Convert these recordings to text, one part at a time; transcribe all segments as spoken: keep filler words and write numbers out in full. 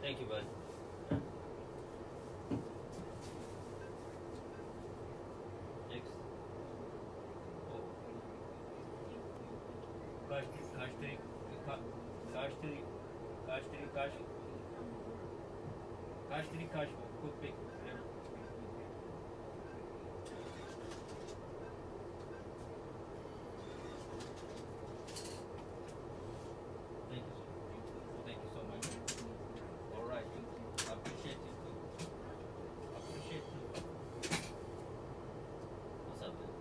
Thank you, bud. Next. Oh. Kaç, kaç trik, ka, kaç trik, kaç trik, kaç, kaç trik, kaç, cook pick. Thank you. Thank you so much. All right. I appreciate you too. I appreciate you. What's up, man?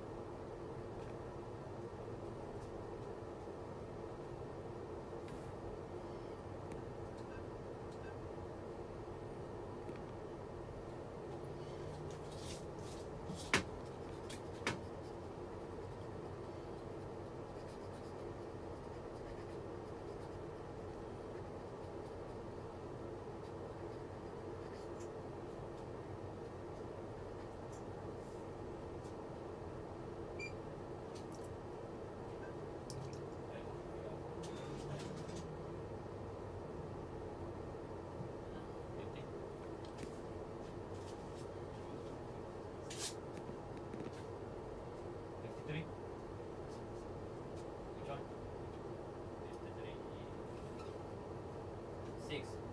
fifty. fifty-three. Which one? fifty-three. Six.